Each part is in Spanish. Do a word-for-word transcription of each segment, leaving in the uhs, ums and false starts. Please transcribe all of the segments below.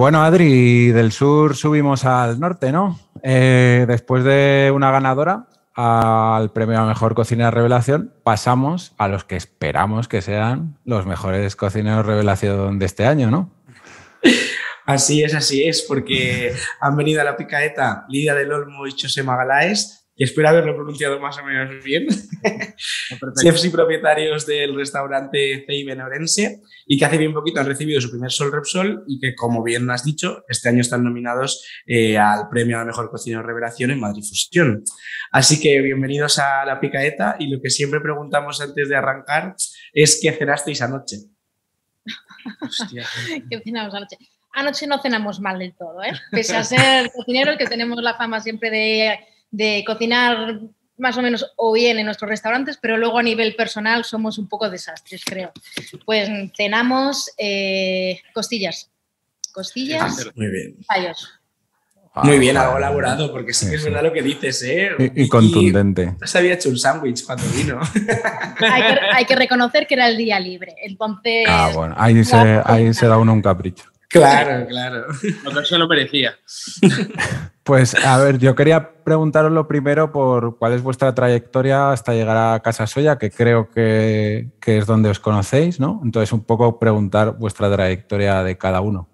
bueno, Adri, del sur subimos al norte, ¿no? Eh, después de una ganadora al premio a Mejor Cocinera Revelación, pasamos a los que esperamos que sean los mejores cocineros revelación de este año, ¿no? Así es, así es, porque han venido a la picaeta Lidia del Olmo y José Magalaes, y espero haberlo pronunciado más o menos bien, chefs y propietarios del restaurante Ceibe en Orense, y que hace bien poquito han recibido su primer Sol Repsol y que, como bien has dicho, este año están nominados eh, al premio a la Mejor Cocinero Revelación en Madrid Fusión. Así que bienvenidos a la picaeta, y lo que siempre preguntamos antes de arrancar es ¿qué cenasteis anoche? Hostia. ¿Qué cenamos anoche? Anoche no cenamos mal del todo, ¿eh? Pese a ser cocineros, que tenemos la fama siempre de, de cocinar más o menos o bien en nuestros restaurantes, pero luego a nivel personal somos un poco desastres, creo. Pues cenamos eh, costillas. Costillas, muy bien. Fallos. Muy bien, algo elaborado, porque sí que es verdad lo que dices, ¿eh? Y, y contundente. Se había hecho un sándwich cuando vino. Hay que, hay que reconocer que era el día libre, entonces... Ah, bueno, ahí se, ahí se da uno un capricho. Claro, claro. Lo que se lo merecía. Pues, a ver, yo quería preguntaros lo primero por cuál es vuestra trayectoria hasta llegar a Casa Solla, que creo que, que es donde os conocéis, ¿no? Entonces, un poco preguntar vuestra trayectoria de cada uno.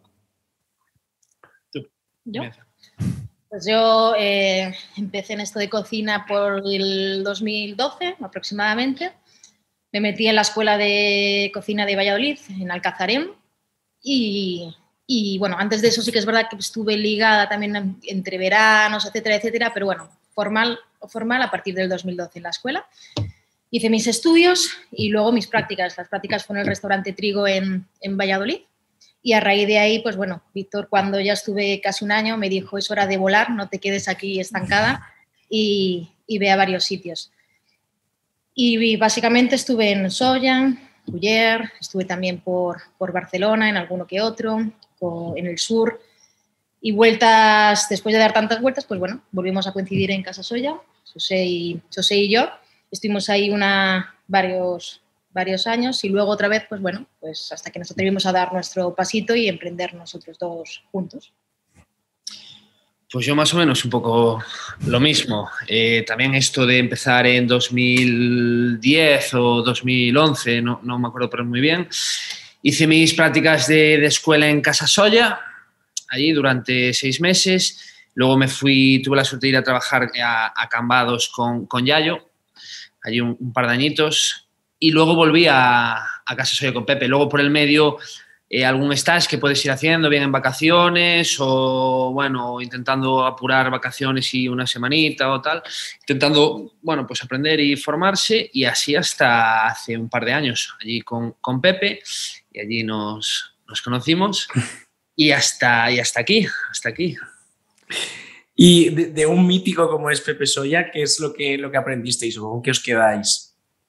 ¿Yo? Pues yo eh, empecé en esto de cocina por el dos mil doce aproximadamente. Me metí en la Escuela de Cocina de Valladolid, en Alcazarén, y, y bueno, antes de eso sí que es verdad que estuve ligada también entre veranos, etcétera, etcétera, pero bueno, formal, formal a partir del dos mil doce en la escuela. Hice mis estudios y luego mis prácticas. Las prácticas fueron en el restaurante Trigo en, en Valladolid. Y a raíz de ahí, pues bueno, Víctor, cuando ya estuve casi un año, me dijo, es hora de volar, no te quedes aquí estancada y, y ve a varios sitios. Y básicamente estuve en Solla, Culler, estuve también por, por Barcelona, en alguno que otro, con, en el sur. Y vueltas, después de dar tantas vueltas, pues bueno, volvimos a coincidir en Casa Solla, José y, José y yo. Estuvimos ahí una, varios... varios años y luego otra vez, pues bueno, pues hasta que nos atrevimos a dar nuestro pasito y emprender nosotros dos juntos. Pues yo más o menos un poco lo mismo. Eh, también esto de empezar en dos mil diez o dos mil once, no, no me acuerdo pero muy bien, hice mis prácticas de, de escuela en Casa Solla, allí durante seis meses. Luego me fui, tuve la suerte de ir a trabajar a, a Cambados con, con Yayo, allí un, un par de añitos. Y luego volví a, a Casa Solla con Pepe. Luego, por el medio, eh, algún stage que puedes ir haciendo, bien en vacaciones o, bueno, intentando apurar vacaciones y una semanita o tal. Intentando, bueno, pues aprender y formarse. Y así hasta hace un par de años, allí con, con Pepe. Y allí nos, nos conocimos. Y hasta, y hasta aquí, hasta aquí. Y de, de un mítico como es Pepe Solla, ¿qué es lo que, lo que aprendisteis o con qué os quedáis?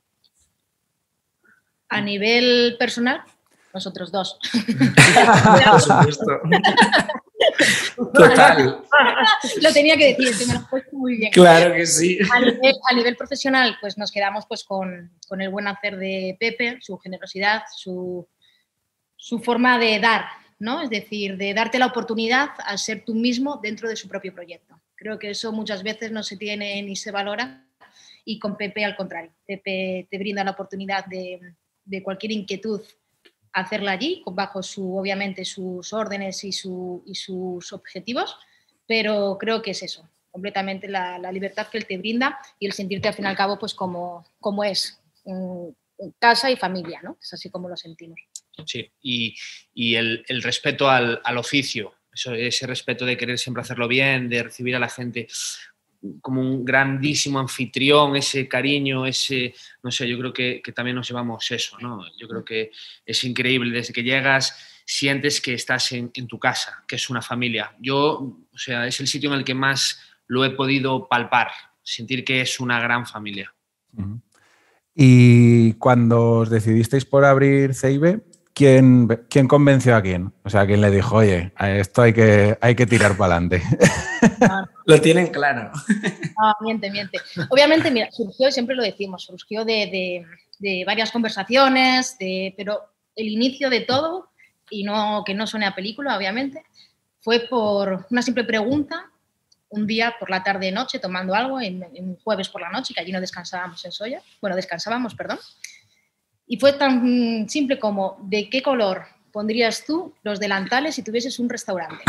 A nivel personal, nosotros dos. Por supuesto. Total. Lo tenía que decir, que me lo has puesto muy bien. Claro que sí. A nivel, a nivel profesional, pues nos quedamos pues, con, con el buen hacer de Pepe, su generosidad, su, su forma de dar, ¿no? Es decir, de darte la oportunidad a ser tú mismo dentro de su propio proyecto. Creo que eso muchas veces no se tiene ni se valora y con Pepe al contrario. Pepe te brinda la oportunidad de... de cualquier inquietud, hacerla allí, bajo su, obviamente sus órdenes y, su, y sus objetivos, pero creo que es eso, completamente la, la libertad que él te brinda y el sentirte al fin y al cabo pues como, como es, en, en casa y familia, ¿no? Es así como lo sentimos. Sí, y, y el, el respeto al, al oficio, eso, ese respeto de querer siempre hacerlo bien, de recibir a la gente como un grandísimo anfitrión, ese cariño, ese, no sé, yo creo que, que también nos llevamos eso, ¿no? Yo creo que es increíble, desde que llegas sientes que estás en, en tu casa, que es una familia. Yo, o sea, es el sitio en el que más lo he podido palpar, sentir que es una gran familia. Uh-huh. Y cuando os decidisteis por abrir Ceibe, ¿quién, quién convenció a quién? O sea, ¿quién le dijo, oye, a esto hay que, hay que tirar para adelante? No, lo tienen claro. No, miente, miente. Obviamente, mira, surgió, siempre lo decimos, surgió de, de, de varias conversaciones, de, pero el inicio de todo, y no que no suene a película, obviamente, fue por una simple pregunta, un día por la tarde-noche tomando algo, en, en un jueves por la noche, que allí no descansábamos en Solla, bueno, descansábamos, perdón, y fue tan simple como, ¿de qué color pondrías tú los delantales si tuvieses un restaurante?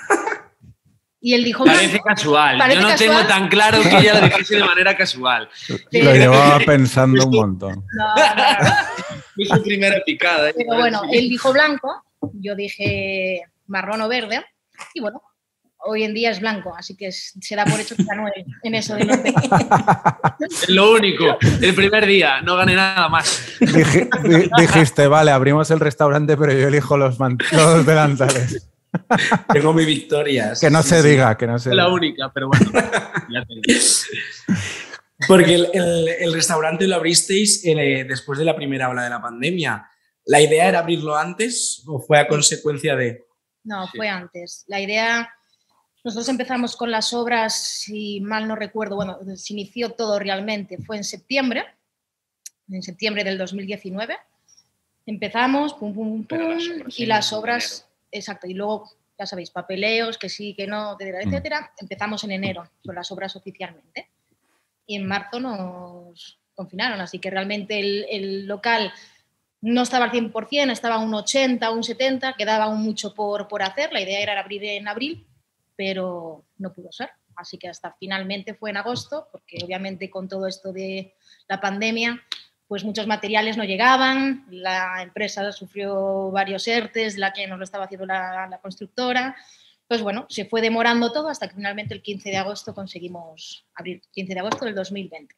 Y él dijo... Parece blanco. Casual. Parece Yo no casual. Tengo tan claro que ella lo dijese de manera casual. Sí. Lo llevaba pensando un montón. No, no, no. Fue su primera picada. ¿eh? Pero bueno, él dijo blanco, yo dije marrón o verde, y bueno, hoy en día es blanco, así que se da por hecho que ganó él en eso del norte. Es lo único, el primer día, no gané nada más. Dij, dijiste, vale, abrimos el restaurante, pero yo elijo los, los delantales. Tengo mi victoria. Que no sí, se sí. diga, que no se Es la diga. única, pero bueno. Ya te digo. Porque el, el, el restaurante lo abristeis eh, después de la primera ola de la pandemia. ¿La idea era abrirlo antes o fue a consecuencia de...? No, fue antes. La idea... Nosotros empezamos con las obras, si mal no recuerdo, bueno, se inició todo realmente, fue en septiembre, en septiembre del dos mil diecinueve. Empezamos, pum, pum, pum, las obras, y las obras... Exacto, y luego, ya sabéis, papeleos, que sí, que no, etcétera, etcétera. Empezamos en enero con las obras oficialmente. Y en marzo nos confinaron, así que realmente el, el local no estaba al cien por cien, estaba a un ochenta, un setenta, quedaba aún mucho por, por hacer. La idea era abrir en abril, pero no pudo ser. Así que hasta finalmente fue en agosto, porque obviamente con todo esto de la pandemia, pues muchos materiales no llegaban, la empresa sufrió varios ERTES, la que nos lo estaba haciendo la, la constructora. Pues bueno, se fue demorando todo hasta que finalmente el quince de agosto conseguimos abrir, quince de agosto del dos mil veinte.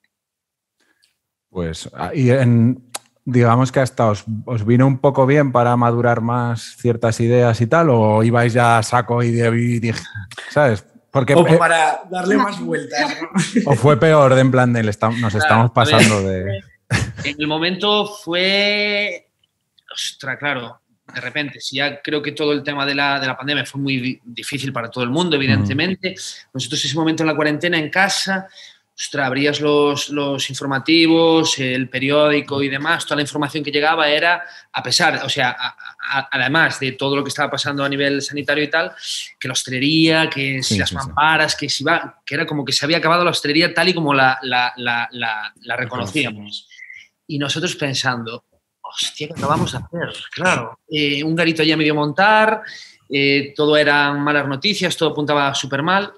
Pues, y en, digamos que hasta os, os vino un poco bien para madurar más ciertas ideas y tal, o ibais ya a saco y, y, y ¿sabes? Porque, o para darle más vueltas, ¿no? O fue peor, de en plan de nos estamos claro, pasando de... En el momento fue... Ostras, claro, de repente, si ya creo que todo el tema de la, de la pandemia fue muy difícil para todo el mundo, evidentemente. Mm. Nosotros ese momento en la cuarentena en casa, ostras, abrías los, los informativos, el periódico y demás, toda la información que llegaba era, a pesar, o sea, a, a, además de todo lo que estaba pasando a nivel sanitario y tal, que la hostelería, que si sí, las sí, mamparas, sí. que si va, que era como que se había acabado la hostelería tal y como la, la, la, la, la reconocíamos. Y nosotros pensando, hostia, ¿qué acabamos de hacer? Claro, eh, un garito ya medio montar, eh, todo eran malas noticias, todo apuntaba súper mal.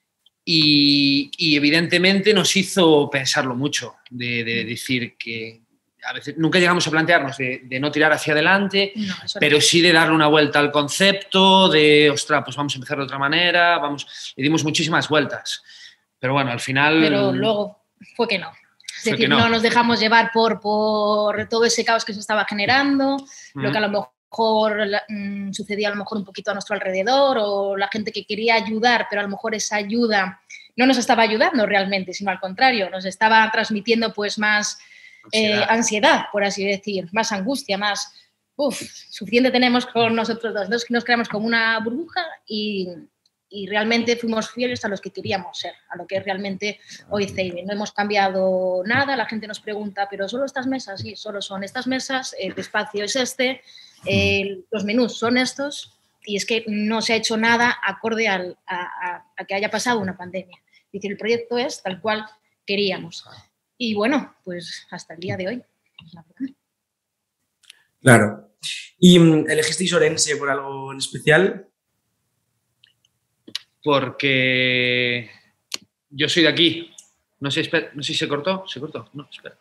Y, y evidentemente nos hizo pensarlo mucho, de, de decir que a veces nunca llegamos a plantearnos de, de no tirar hacia adelante, no, pero no. sí de darle una vuelta al concepto, de, ostras, pues vamos a empezar de otra manera, vamos, le dimos muchísimas vueltas. Pero bueno, al final... Pero luego fue que no. Es decir, no. no nos dejamos llevar por, por todo ese caos que se estaba generando, mm. lo que a lo mejor... mejor mmm, sucedía a lo mejor un poquito a nuestro alrededor, o la gente que quería ayudar, pero a lo mejor esa ayuda no nos estaba ayudando realmente, sino al contrario, nos estaba transmitiendo pues más ansiedad, eh, ansiedad por así decir, más angustia, más, uff, suficiente tenemos con nosotros dos, nos, nos creamos como una burbuja y, y realmente fuimos fieles a los que queríamos ser, a lo que es realmente hoy Zeiben. No hemos cambiado nada, la gente nos pregunta, pero ¿solo estas mesas? Sí, solo son estas mesas, el espacio es este, Eh, los menús son estos, y es que no se ha hecho nada acorde al, a, a, a que haya pasado una pandemia. Es decir, el proyecto es tal cual queríamos. Y bueno, pues hasta el día de hoy. Claro. ¿Y um, elegisteis Orense por algo en especial? Porque yo soy de aquí. No sé, espera, no sé si se cortó. ¿Se cortó? No, espera.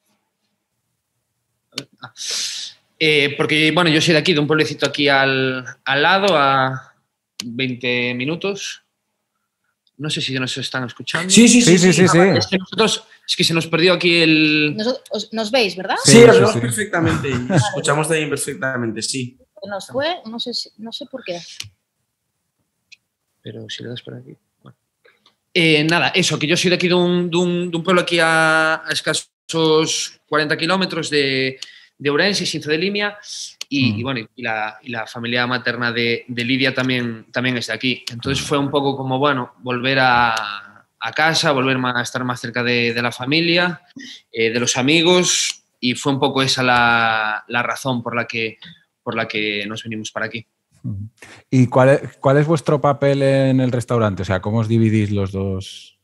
A ver. Ah. Eh, porque, bueno, yo soy de aquí, de un pueblecito aquí al, al lado, a veinte minutos. No sé si nos están escuchando. Sí, sí, sí. sí, sí, sí, sí. Es que nosotros, es que se nos perdió aquí el... Nos, os, nos veis, ¿verdad? Sí, sí, os vemos sí, perfectamente y vale. Escuchamos también perfectamente, sí. Nos fue, no sé, no sé por qué. Pero si le das por aquí... Bueno. Eh, nada, eso, que yo soy de aquí, de un, de un, de un pueblo aquí a, a escasos cuarenta kilómetros de... de Ourense, Xinzo de Limia, y, mm. y bueno, y la, y la familia materna de, de Lidia también, también es de aquí. Entonces fue un poco como, bueno, volver a, a casa, volver a estar más cerca de, de la familia, eh, de los amigos, y fue un poco esa la, la razón por la, que, por la que nos venimos para aquí. ¿Y cuál es, cuál es vuestro papel en el restaurante? O sea, ¿cómo os dividís los dos?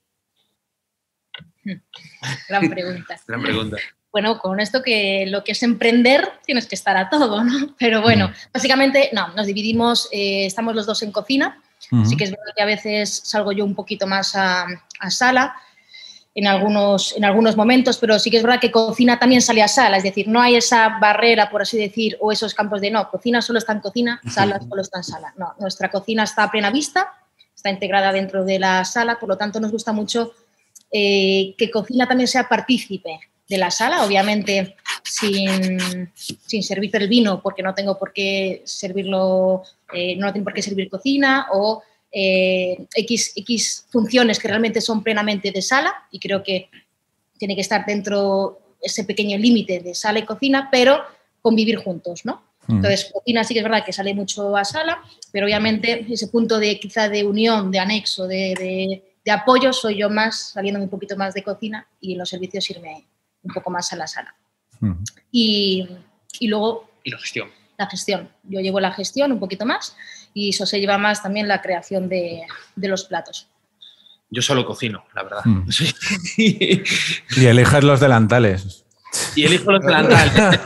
Gran pregunta. Gran pregunta. Bueno, con esto que lo que es emprender tienes que estar a todo, ¿no? Pero bueno, uh-huh. básicamente, no, nos dividimos, eh, estamos los dos en cocina. Uh-huh. Sí que es verdad que a veces salgo yo un poquito más a, a sala en algunos, en algunos momentos, pero sí que es verdad que cocina también sale a sala, es decir, no hay esa barrera, por así decir, o esos campos de no, cocina solo está en cocina, sala solo está en sala. No, nuestra cocina está a plena vista, está integrada dentro de la sala, por lo tanto nos gusta mucho eh, que cocina también sea partícipe de la sala, obviamente sin, sin servir el vino, porque no tengo por qué servirlo, eh, no tengo por qué servir cocina, o eh, X, X funciones que realmente son plenamente de sala, y creo que tiene que estar dentro ese pequeño límite de sala y cocina, pero convivir juntos, ¿no? Mm. Entonces, cocina sí que es verdad que sale mucho a sala, pero obviamente ese punto de quizá de unión, de anexo, de, de, de apoyo, soy yo más, saliendo un poquito más de cocina, y los servicios irme un poco más a la sala. Uh-huh. y, y luego... Y la gestión. La gestión. Yo llevo la gestión un poquito más y eso se lleva más también la creación de, de los platos. Yo solo cocino, la verdad. Uh-huh. Y eliges los delantales. Y elijo los delantales.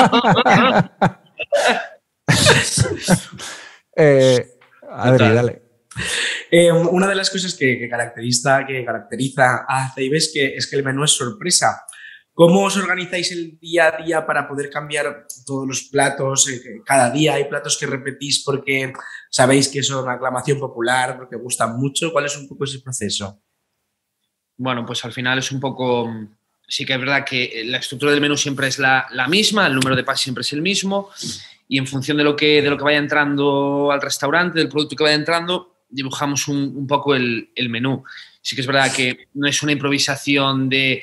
eh, Adri, dale. Eh, una de las cosas que, que, caracteriza, que caracteriza a Ceib es que, es que el menú es sorpresa. ¿Cómo os organizáis el día a día para poder cambiar todos los platos? Eh, cada día hay platos que repetís porque sabéis que son aclamación popular, porque gustan mucho. ¿Cuál es un poco ese proceso? Bueno, pues al final es un poco... Sí que es verdad que la estructura del menú siempre es la, la misma, el número de pases siempre es el mismo, y en función de lo que, de lo que vaya entrando al restaurante, del producto que vaya entrando, dibujamos un, un poco el, el menú. Sí que es verdad que no es una improvisación de,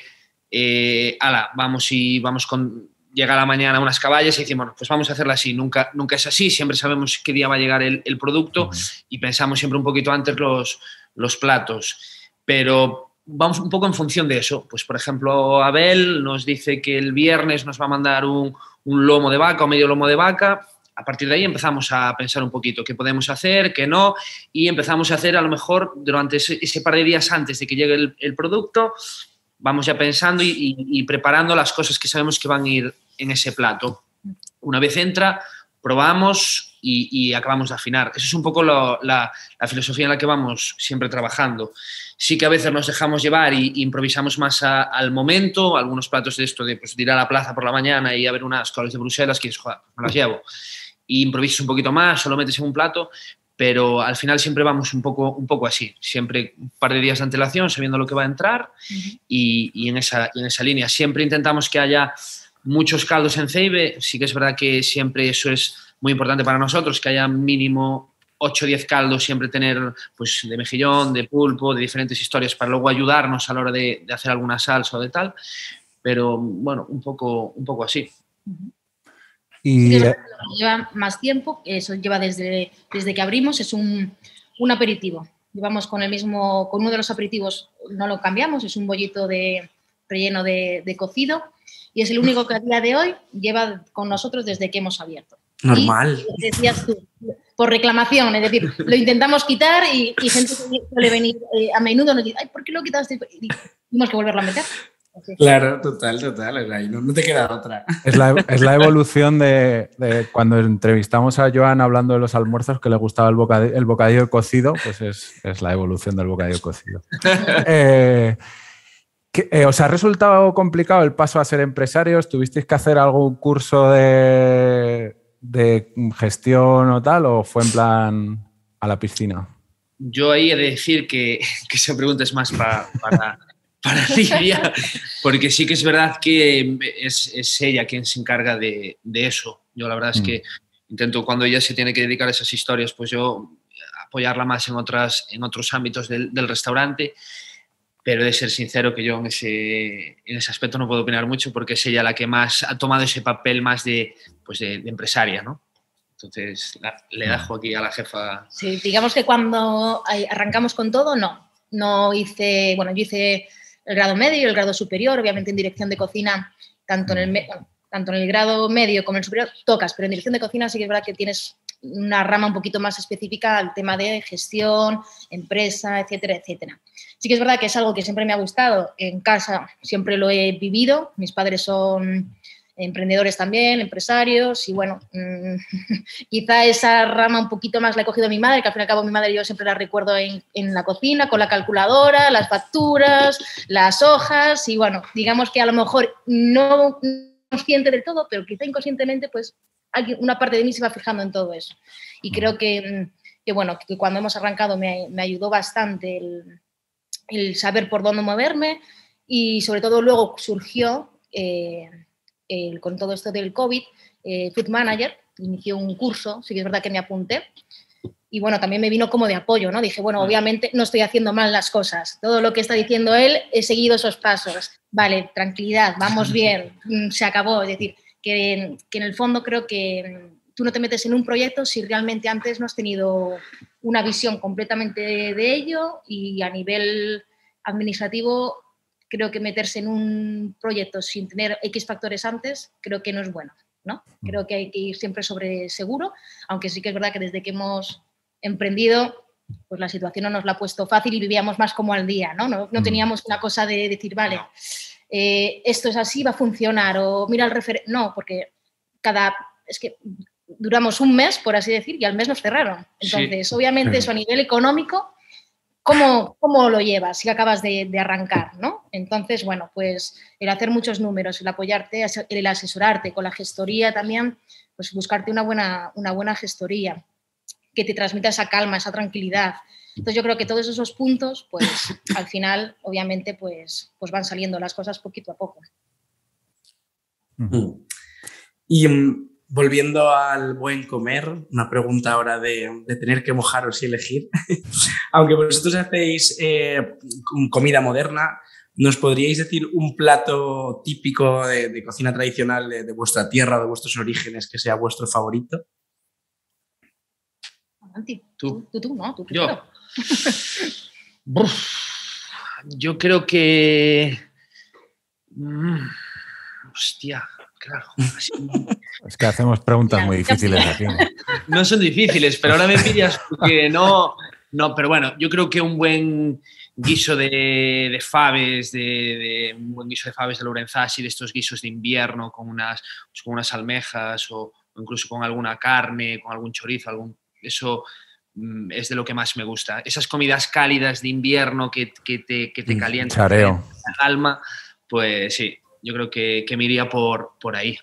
eh, ala, vamos y vamos con, llega la mañana unas caballas y decimos, bueno, pues vamos a hacerla así. Nunca, nunca es así, siempre sabemos qué día va a llegar el, el producto y pensamos siempre un poquito antes los, los platos. Pero vamos un poco en función de eso. Pues, por ejemplo, Abel nos dice que el viernes nos va a mandar un, un lomo de vaca o medio lomo de vaca. A partir de ahí empezamos a pensar un poquito qué podemos hacer, qué no, y empezamos a hacer a lo mejor durante ese, ese par de días antes de que llegue el, el producto, vamos ya pensando y, y, y preparando las cosas que sabemos que van a ir en ese plato. Una vez entra, probamos y, y acabamos de afinar. Eso es un poco lo, la, la filosofía en la que vamos siempre trabajando. Sí que a veces nos dejamos llevar y, y improvisamos más a, al momento, algunos platos de esto de, pues, de ir a la plaza por la mañana y a ver unas coles de Bruselas que joder, me las llevo. Y improvisas un poquito más, solo metes en un plato, pero al final siempre vamos un poco, un poco así, siempre un par de días de antelación, sabiendo lo que va a entrar uh-huh. y, y en, esa, en esa línea. Siempre intentamos que haya muchos caldos en Ceib, sí que es verdad que siempre eso es muy importante para nosotros, que haya mínimo ocho o diez caldos, siempre tener pues, de mejillón, de pulpo, de diferentes historias, para luego ayudarnos a la hora de, de hacer alguna salsa o de tal, pero bueno, un poco, un poco así. Uh-huh. Y sí, que lleva más tiempo, eso lleva desde, desde que abrimos, es un, un aperitivo. Llevamos con el mismo, con uno de los aperitivos, no lo cambiamos, es un bollito de relleno de, de cocido y es el único que a día de hoy lleva con nosotros desde que hemos abierto. Normal. Y decías tú, por reclamación, es decir, lo intentamos quitar y, y gente que suele venir eh, a menudo nos dice, ay, ¿por qué lo quitaste? Y tenemos que volverlo a meter. Así. Claro, total, total, no, no te queda otra. Es la, es la evolución de, de cuando entrevistamos a Joan hablando de los almuerzos, que le gustaba el bocadillo, el bocadillo cocido, pues es, es la evolución del bocadillo cocido. eh, ¿qué, eh, ¿Os ha resultado complicado el paso a ser empresarios? ¿Tuvisteis que hacer algún curso de, de gestión o tal, o fue en plan a la piscina? Yo ahí he de decir que, que esa pregunta es más pa, para... para Lidia, porque sí que es verdad que es, es ella quien se encarga de, de eso. Yo la verdad es que intento, cuando ella se tiene que dedicar a esas historias, pues yo apoyarla más en, otras, en otros ámbitos del, del restaurante, pero he de ser sincero que yo en ese, en ese aspecto no puedo opinar mucho porque es ella la que más ha tomado ese papel más de, pues de, de empresaria, ¿no? Entonces la, le dejo aquí a la jefa. Sí, digamos que cuando arrancamos con todo, no. No hice, bueno, yo hice el grado medio y el grado superior, obviamente en dirección de cocina, tanto en el, bueno, tanto en el grado medio como en el superior, tocas, pero en dirección de cocina sí que es verdad que tienes una rama un poquito más específica al tema de gestión, empresa, etcétera, etcétera. Sí que es verdad que es algo que siempre me ha gustado. En casa siempre lo he vivido. Mis padres son emprendedores también, empresarios, y bueno, mmm, quizá esa rama un poquito más la he cogido a mi madre, que al fin y al cabo mi madre yo siempre la recuerdo en, en la cocina, con la calculadora, las facturas, las hojas, y bueno, digamos que a lo mejor no consciente del todo, pero quizá inconscientemente, pues una parte de mí se va fijando en todo eso. Y creo que, que bueno, que cuando hemos arrancado me, me ayudó bastante el, el saber por dónde moverme, y sobre todo luego surgió... Eh, El, con todo esto del COVID, eh, Food Manager, inició un curso, sí que es verdad que me apunté, y bueno, también me vino como de apoyo, ¿no? Dije, bueno, obviamente no estoy haciendo mal las cosas, todo lo que está diciendo él, he seguido esos pasos, vale, tranquilidad, vamos bien, se acabó, es decir, que, que en el fondo creo que tú no te metes en un proyecto si realmente antes no has tenido una visión completamente de, de ello, y a nivel administrativo creo que meterse en un proyecto sin tener X factores antes, creo que no es bueno, ¿no? Creo que hay que ir siempre sobre seguro, aunque sí que es verdad que desde que hemos emprendido, pues la situación no nos la ha puesto fácil y vivíamos más como al día, ¿no? No, no teníamos una cosa de decir, vale, eh, esto es así, va a funcionar, o mira el referente. No, porque cada... Es que duramos un mes, por así decir, y al mes nos cerraron. Entonces, sí, obviamente, eso a nivel económico... ¿Cómo, ¿Cómo lo llevas si acabas de, de arrancar, ¿no? Entonces, bueno, pues el hacer muchos números, el apoyarte, el asesorarte con la gestoría también, pues buscarte una buena, una buena gestoría que te transmita esa calma, esa tranquilidad. Entonces, yo creo que todos esos puntos, pues al final, obviamente, pues, pues van saliendo las cosas poquito a poco. Mm. Y um, volviendo al buen comer, una pregunta ahora de, de tener que mojaros y elegir. Aunque vosotros hacéis eh, comida moderna, ¿nos podríais decir un plato típico de, de cocina tradicional de, de vuestra tierra o de vuestros orígenes que sea vuestro favorito? Tú, tú, tú, ¿no? ¿Tú yo. Yo creo que... Mm, hostia... Claro, así. Es que hacemos preguntas muy difíciles aquí. No son difíciles, pero ahora me pillas porque no, no, pero bueno, yo creo que un buen guiso de, de faves, de, de un buen guiso de faves de Lorenzassi, de estos guisos de invierno con unas, pues con unas almejas o, o incluso con alguna carne, con algún chorizo, algún, eso mm, es de lo que más me gusta. Esas comidas cálidas de invierno que, que te, que te calientan el alma, pues sí. Yo creo que, que me iría por, por ahí.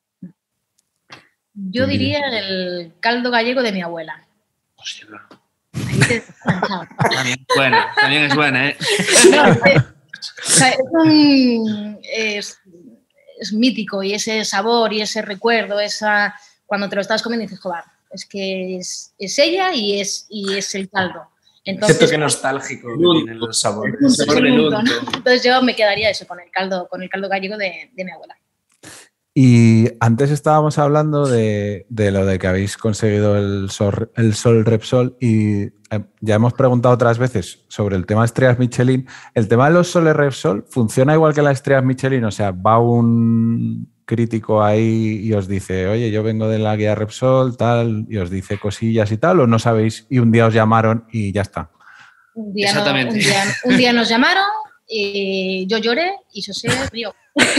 Yo diría el caldo gallego de mi abuela. Hostia, claro. Ahí te también es buena, también es buena, ¿eh? No, es, o sea, es, un, es, es mítico, y ese sabor y ese recuerdo, esa, cuando te lo estás comiendo dices, joder, es que es, es ella y es, y es el caldo. Entonces, ese toque nostálgico que tienen los sabores. El punto, el punto, ¿no? Entonces yo me quedaría eso con el caldo, con el caldo gallego de, de mi abuela. Y antes estábamos hablando de, de lo de que habéis conseguido el Sol, el Sol Repsol, y ya hemos preguntado otras veces sobre el tema de estrellas Michelin. ¿El tema de los Soles Repsol funciona igual que las estrellas Michelin? O sea, va un crítico ahí y os dice, oye, yo vengo de la guía Repsol, tal, y os dice cosillas y tal, o no sabéis, y un día os llamaron y ya está. Un día, Exactamente. No, un día, un día nos llamaron, y yo lloré y José río.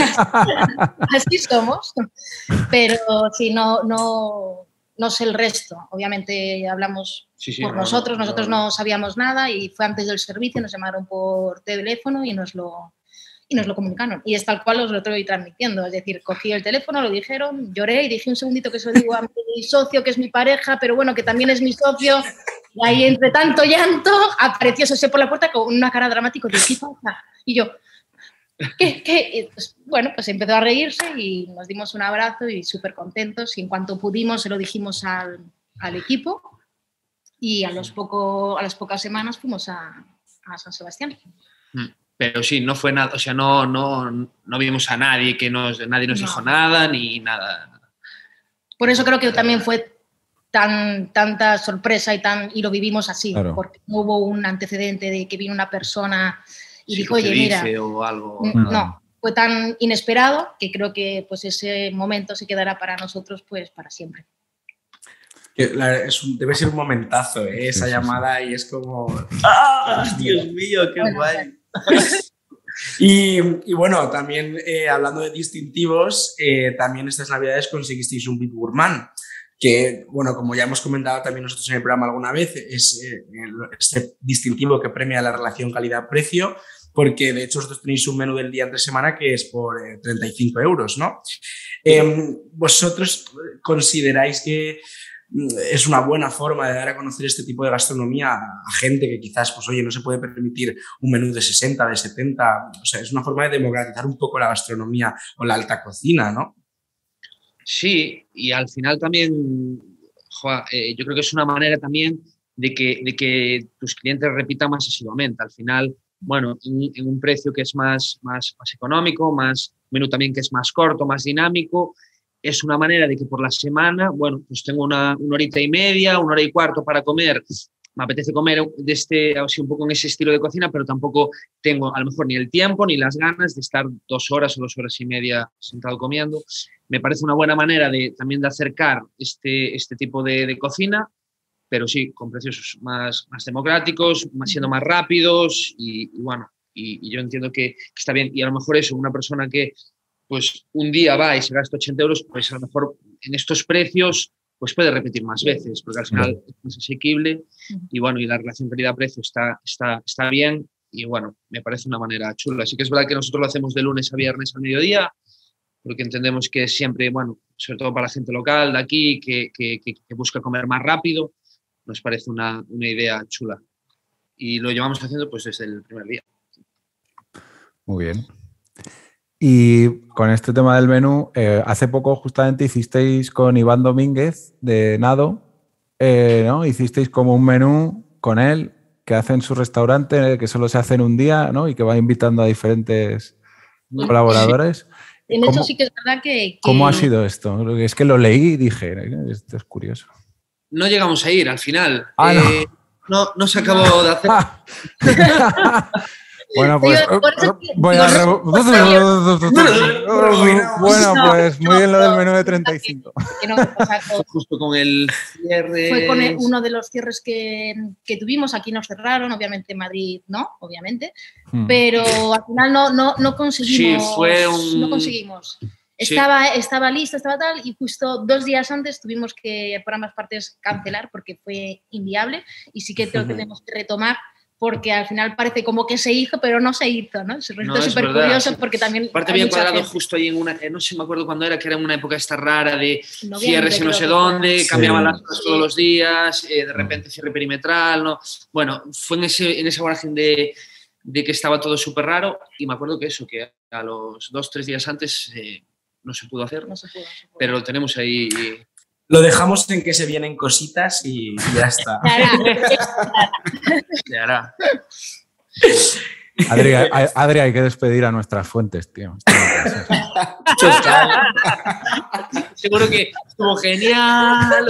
Así somos. Pero sí, no, no, no sé el resto. Obviamente hablamos sí, sí, por no, nosotros, no, nosotros no. no sabíamos nada, y fue antes del servicio, nos llamaron por teléfono y nos lo... y nos lo comunicaron. Y es tal cual os lo estoy transmitiendo. Es decir, cogí el teléfono, lo dijeron, lloré y dije un segundito que se lo digo a mi socio, que es mi pareja, pero bueno, que también es mi socio. Y ahí, entre tanto llanto, apareció José por la puerta con una cara dramática. ¿Qué pasa? Y yo, ¿qué? ¿Qué? Y pues, bueno, pues empezó a reírse y nos dimos un abrazo y súper contentos. Y en cuanto pudimos, se lo dijimos al, al equipo. Y a, los poco, a las pocas semanas fuimos a, a San Sebastián. Mm. Pero sí, no fue nada, o sea, no, no, no vimos a nadie, que nos, nadie nos no. dijo nada, ni nada. Por eso creo que también fue tan, tanta sorpresa y, tan, y lo vivimos así, claro. Porque no hubo un antecedente de que vino una persona y sí, dijo, oye, mira, o algo, no, no, fue tan inesperado que creo que pues ese momento se quedará para nosotros pues para siempre. Que, la, es un, debe ser un momentazo, ¿eh? Esa sí, llamada sí, sí. Y es como... ¡Ah! ¡Dios mío, qué bueno, guay! y, y bueno, también eh, hablando de distintivos, eh, también estas navidades conseguisteis un V I P Gourmand, que, bueno, como ya hemos comentado también nosotros en el programa alguna vez, es eh, este distintivo que premia la relación calidad-precio, porque de hecho vosotros tenéis un menú del día entre semana que es por eh, treinta y cinco euros, ¿no? Eh, ¿Vosotros consideráis que es una buena forma de dar a conocer este tipo de gastronomía a gente que quizás, pues oye, no se puede permitir un menú de sesenta, de setenta? O sea, es una forma de democratizar un poco la gastronomía o la alta cocina, ¿no? Sí, y al final también, joa, eh, yo creo que es una manera también de que, de que tus clientes repitan más asiduamente. Al final, bueno, en, en un precio que es más, más, más económico, más menú también que es más corto, más dinámico, es una manera de que por la semana, bueno, pues tengo una, una horita y media, una hora y cuarto para comer. Me apetece comer de este, así un poco en ese estilo de cocina, pero tampoco tengo a lo mejor ni el tiempo ni las ganas de estar dos horas o dos horas y media sentado comiendo. Me parece una buena manera de, también de acercar este, este tipo de, de cocina, pero sí, con precios más, más democráticos, más, siendo más rápidos y, y bueno, y, y yo entiendo que, que está bien. Y a lo mejor eso, una persona que pues un día va y se gasta ochenta euros, pues a lo mejor en estos precios pues puede repetir más veces, porque al final es más asequible y bueno, y la relación calidad-precio está, está, está bien y bueno, me parece una manera chula. Así que es verdad que nosotros lo hacemos de lunes a viernes al mediodía, porque entendemos que siempre, bueno, sobre todo para la gente local de aquí, que, que, que, que busca comer más rápido, nos parece una, una idea chula. Y lo llevamos haciendo pues desde el primer día. Muy bien. Y con este tema del menú, eh, hace poco justamente hicisteis con Iván Domínguez de Nado, eh, ¿no? Hicisteis como un menú con él que hace en su restaurante, que solo se hace en un día, ¿no? Y que va invitando a diferentes sí. colaboradores. En eso sí que es verdad que, que... ¿Cómo ha sido esto? Es que lo leí y dije, esto es curioso. No llegamos a ir al final. Ah, eh, no. no. No se acabó no. de hacer... Bueno, pues voy a re... Bueno, pues muy bien lo del menú de treinta y cinco. Justo con el cierre. Fue con el, uno de los cierres que, que tuvimos. Aquí nos cerraron, obviamente en Madrid no, obviamente. Hmm. Pero al final no, no, no conseguimos. Sí, fue un... No conseguimos. Estaba, sí. estaba listo, estaba tal, y justo dos días antes tuvimos que, por ambas partes, cancelar porque fue inviable. Y sí que tenemos que retomar. Porque al final parece como que se hizo, pero no se hizo, ¿no? Se resultó súper no, curioso porque también... Aparte bien cuadrado gente. Justo ahí en una... No sé, me acuerdo cuándo era, que era una época esta rara de cierres y no sé dónde, sí. cambiaban las cosas sí. todos los días, eh, de repente cierre perimetral, ¿no? Bueno, fue en, ese, en esa margen de, de que estaba todo súper raro y me acuerdo que eso, que a los dos, tres días antes eh, no se pudo hacer, no se pudo, no se pudo. Pero lo tenemos ahí... Lo dejamos en que se vienen cositas y ya está. Ya hará. Adri, Adri, hay que despedir a nuestras fuentes, tío. Seguro que estuvo genial.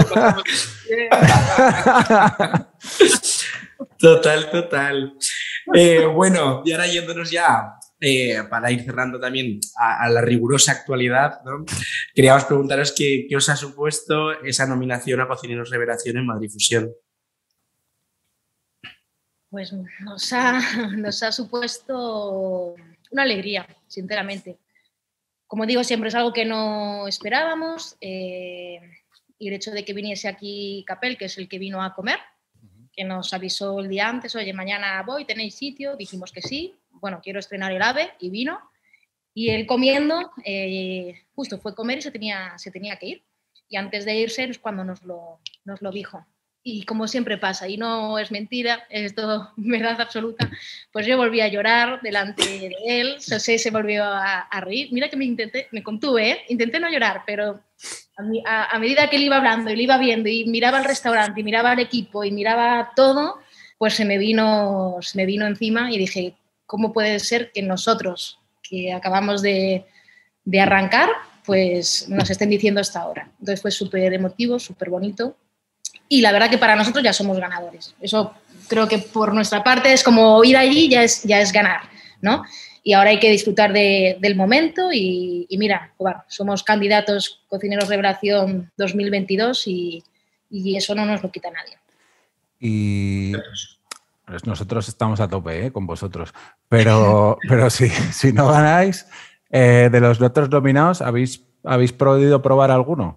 Total, total. Eh, bueno, y ahora yéndonos ya... Eh, para ir cerrando también a, a la rigurosa actualidad, ¿no? Queríamos preguntaros qué, qué os ha supuesto esa nominación a Cocineros Revelación en Madrid Fusión. Pues nos ha, nos ha supuesto una alegría, sinceramente. Como digo, siempre es algo que no esperábamos eh, y el hecho de que viniese aquí Capel, que es el que vino a comer, que nos avisó el día antes, oye, mañana voy, ¿tenéis sitio? Dijimos que sí. Bueno, quiero estrenar el AVE y vino. Y él comiendo, eh, justo fue comer y se tenía, se tenía que ir. Y antes de irse es cuando nos lo, nos lo dijo. Y como siempre pasa, y no es mentira, es todo verdad absoluta, pues yo volví a llorar delante de él, José se volvió a, a reír. Mira que me intenté, me contuve, ¿eh? Intenté no llorar, pero a, a, a medida que él iba hablando y lo iba viendo y miraba el restaurante y miraba el equipo y miraba todo, pues se me vino, se me vino encima y dije... ¿Cómo puede ser que nosotros, que acabamos de, de arrancar, pues nos estén diciendo hasta ahora? Entonces fue súper emotivo, súper bonito. Y la verdad que para nosotros ya somos ganadores. Eso creo que por nuestra parte es como ir allí ya es, ya es ganar, ¿no? Y ahora hay que disfrutar de, del momento y, y mira, bueno, somos candidatos Cocineros Revelación dos mil veintidós y, y eso no nos lo quita nadie. Y pues nosotros estamos a tope, ¿eh? Con vosotros, pero, pero si, si no ganáis, eh, de los otros nominados, ¿habéis, ¿habéis podido probar alguno?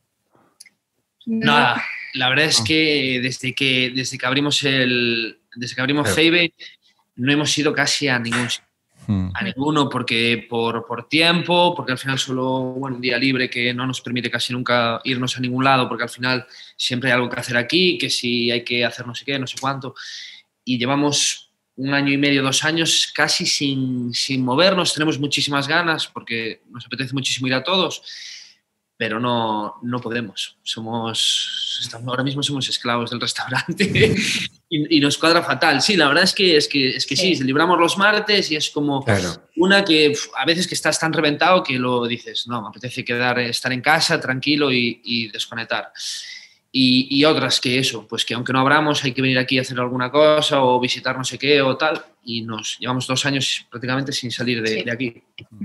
Nada, no, la verdad es que desde que, desde que abrimos el desde que abrimos Ceibe no hemos ido casi a ningún sitio. A ninguno, porque por, por tiempo, porque al final solo bueno, un día libre que no nos permite casi nunca irnos a ningún lado, porque al final siempre hay algo que hacer aquí, que si hay que hacer no sé qué, no sé cuánto. Y llevamos un año y medio, dos años casi sin, sin movernos. Tenemos muchísimas ganas porque nos apetece muchísimo ir a todos, pero no, no podemos. Somos, estamos, ahora mismo somos esclavos del restaurante y, y nos cuadra fatal. Sí, la verdad es que, es que, es que sí, sí, libramos los martes y es como claro. Una que a veces que estás tan reventado que lo dices, no, me apetece quedar, estar en casa tranquilo y, y desconectar. Y, y otras que eso, pues que aunque no abramos hay que venir aquí a hacer alguna cosa o visitar no sé qué o tal, y nos llevamos dos años prácticamente sin salir de, sí. de aquí.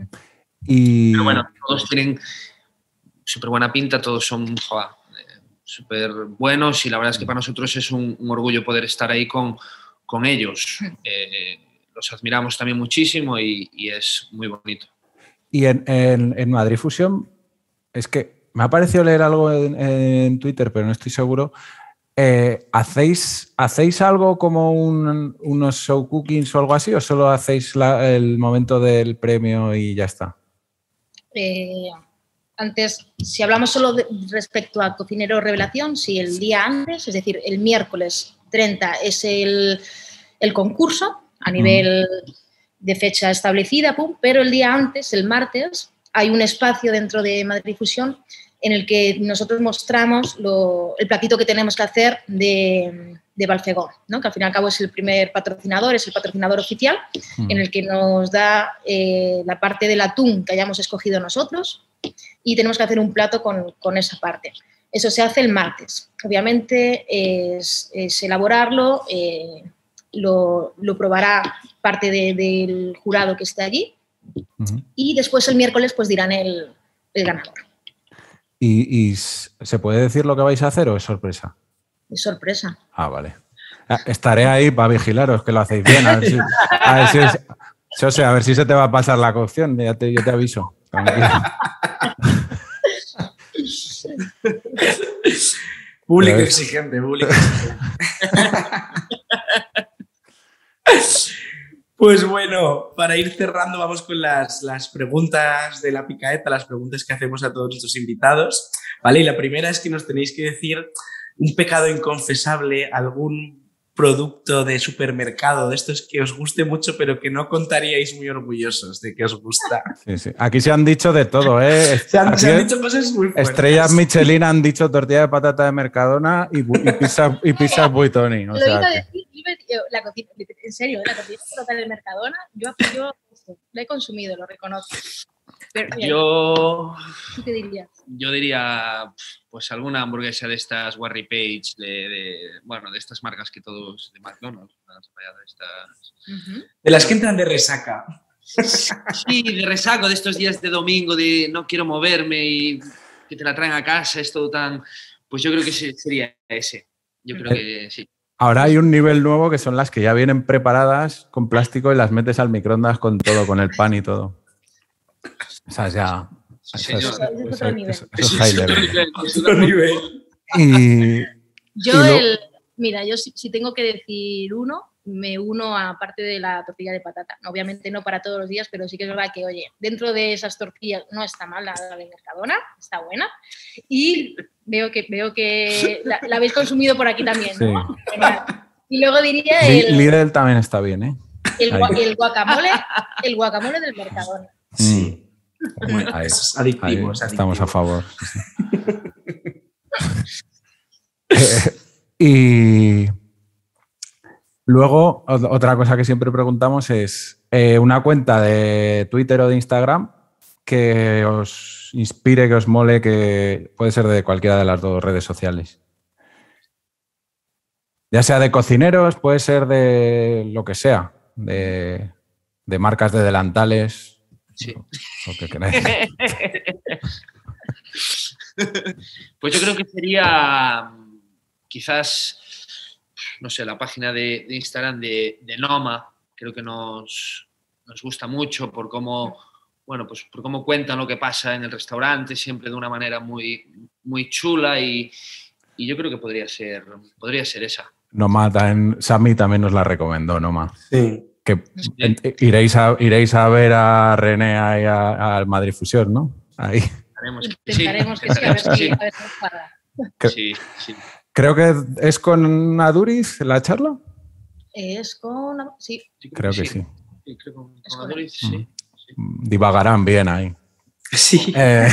Y... Pero bueno, todos tienen súper buena pinta, todos son joder, súper buenos y la verdad es que para nosotros es un, un orgullo poder estar ahí con, con ellos. Eh, los admiramos también muchísimo y, y es muy bonito. Y en, en, en Madrid Fusión, es que me ha parecido leer algo en, en Twitter, pero no estoy seguro. Eh, ¿hacéis, ¿Hacéis algo como un, unos show cookings o algo así o solo hacéis la, el momento del premio y ya está? Eh... Antes, si hablamos solo de, respecto a Cocinero Revelación, si el día antes, es decir, el miércoles treinta es el, el concurso a nivel mm. de fecha establecida, pum, pero el día antes, el martes, hay un espacio dentro de Madrid Fusión en el que nosotros mostramos lo, el platito que tenemos que hacer de, de Balfegó, ¿no? Que al fin y al cabo es el primer patrocinador, es el patrocinador oficial, mm. en el que nos da eh, la parte del atún que hayamos escogido nosotros, y tenemos que hacer un plato con, con esa parte. Eso se hace el martes. Obviamente es, es elaborarlo, eh, lo, lo probará parte de, del jurado que esté allí uh-huh. y después el miércoles pues dirán el, el ganador. ¿Y, ¿Y se puede decir lo que vais a hacer o es sorpresa? Es sorpresa. Ah, vale. Estaré ahí para vigilaros que lo hacéis bien. A ver si, a ver si, es, yo sé, a ver si se te va a pasar la cocción. Ya te, yo te aviso. Público exigente, público exigente. Pues bueno, para ir cerrando vamos con las, las preguntas de la picaeta, las preguntas que hacemos a todos nuestros invitados, ¿vale? Y la primera es que nos tenéis que decir un pecado inconfesable, algún producto de supermercado, de estos que os guste mucho, pero que no contaríais muy orgullosos de que os gusta. Sí, sí. Aquí se han dicho de todo, ¿eh? se, han, se han dicho cosas muy fuertes. Estrellas Michelin han dicho tortilla de patata de Mercadona y, y pizza y pizza Buitoni. O Lo sea iba a que... decir, la cocina, en serio, la cocina de patata de Mercadona, yo, yo la he consumido, lo reconozco. Pero, mira, yo, ¿tú qué dirías? Yo diría, pues alguna hamburguesa de estas Warry Page, de, de, bueno, de estas marcas que todos, de McDonald's, de, estas... Uh-huh. De las que entran de resaca. Sí, de resaca, de estos días de domingo, de no quiero moverme y que te la traen a casa, es todo tan... Pues yo creo que sería ese, yo creo que sí. Ahora hay un nivel nuevo que son las que ya vienen preparadas con plástico y las metes al microondas con todo, con el pan y todo. O sea, ya... Sí, eso, señor. es, Eso es otro nivel. Eso, eso es high level. Es otro nivel. Y, yo, y lo... el, mira, yo si, si tengo que decir uno, me uno a parte de la tortilla de patata. Obviamente no para todos los días, pero sí que es verdad que, oye, dentro de esas tortillas no está mal la de Mercadona, está buena. Y veo que, veo que la, la habéis consumido por aquí también, ¿no? Sí. Y luego diría el... Lidl también está bien, ¿eh? El, el guacamole, el guacamole del Mercadona. Sí. Bueno, ahí, es adictivo, ahí es estamos adictivo. a favor. eh, y luego, otra cosa que siempre preguntamos es eh, una cuenta de Twitter o de Instagram que os inspire, que os mole, que puede ser de cualquiera de las dos redes sociales. Ya sea de cocineros, puede ser de lo que sea, de, de marcas de delantales. Sí. Lo que queráis. Pues yo creo que sería quizás, no sé, la página de, de Instagram de, de Noma, creo que nos, nos gusta mucho por cómo, bueno, pues por cómo cuentan lo que pasa en el restaurante, siempre de una manera muy, muy chula y, y yo creo que podría ser, podría ser esa. Noma, también, Sami también nos la recomendó, Noma. Sí. Que iréis a, iréis a ver a René ahí al Madrid Fusión, ¿no? Ahí. Intentaremos que sí, a ver si a ver si nos para. Sí, sí. Creo que es con Aduriz la charla. Es con... Sí. Creo que sí. Sí, creo con, con Aduriz, sí. sí. Divagarán bien ahí. Sí. Eh.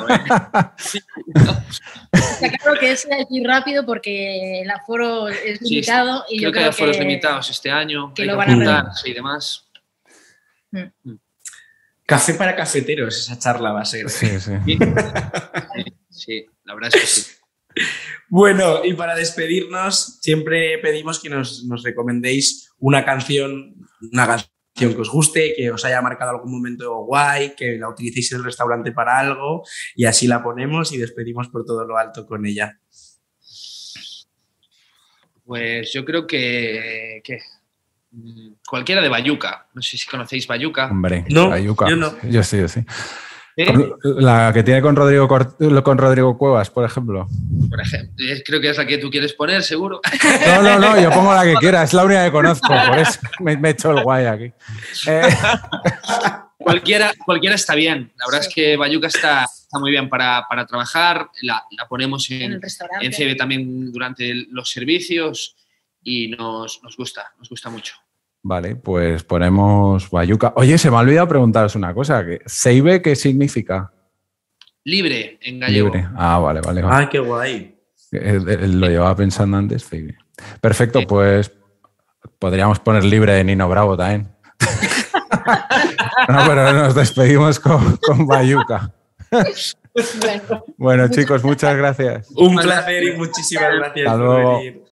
Está claro que es aquí rápido porque el aforo es limitado. Sí, y creo yo que hay creo aforos que, limitados este año. que hay lo que van a apuntarse y demás. Mm. Café para cafeteros, esa charla va a ser. Sí, sí. Sí, sí, la verdad es que sí. Bueno, y para despedirnos, siempre pedimos que nos, nos recomendéis una canción, una canción que os guste, que os haya marcado algún momento guay, que la utilicéis en el restaurante para algo, y así la ponemos y despedimos por todo lo alto con ella. Pues yo creo que, que cualquiera de Bayuca. No sé si conocéis Bayuca. Hombre, no, Bayuca. Yo no. Yo sí, yo sí. ¿Eh? La que tiene con Rodrigo, con Rodrigo Cuevas, por ejemplo. Por ejemplo. Creo que es la que tú quieres poner, seguro. No, no, no, yo pongo la que quiera. Es la única que conozco, por eso me, me he hecho el guay aquí. Eh. Cualquiera, cualquiera está bien. La verdad sí. es que Bayuca está, está muy bien para, para trabajar. La, la ponemos en, en el restaurante. En C B también durante los servicios y nos, nos gusta, nos gusta mucho. Vale, pues ponemos Bayuca. Oye, se me ha olvidado preguntaros una cosa. ¿Ceibe qué significa? Libre, en gallego. Libre. Ah, vale, vale. vale. Ah, qué guay. Lo llevaba pensando antes, Ceibe. Perfecto, pues podríamos poner Libre de Nino Bravo también. No, pero nos despedimos con, con Bayuca. Bueno, bueno, chicos, muchas gracias. Un placer y muchísimas gracias Hasta por luego. venir.